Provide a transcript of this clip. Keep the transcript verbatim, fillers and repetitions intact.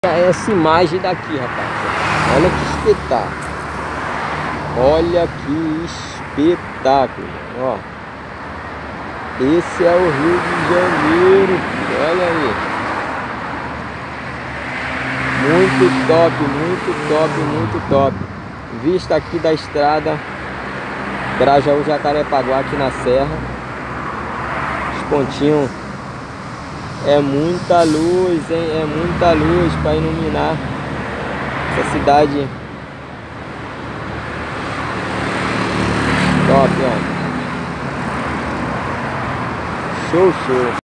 Essa imagem daqui, rapaz. Olha que espetáculo. Olha que espetáculo. Ó. Esse é o Rio de Janeiro. Olha aí. Muito top, muito top, muito top. Vista aqui da estrada Grajaú Jacarepaguá, aqui na serra. Os pontinhos. É muita luz, hein? É muita luz para iluminar essa cidade. Top, ó. Show, show.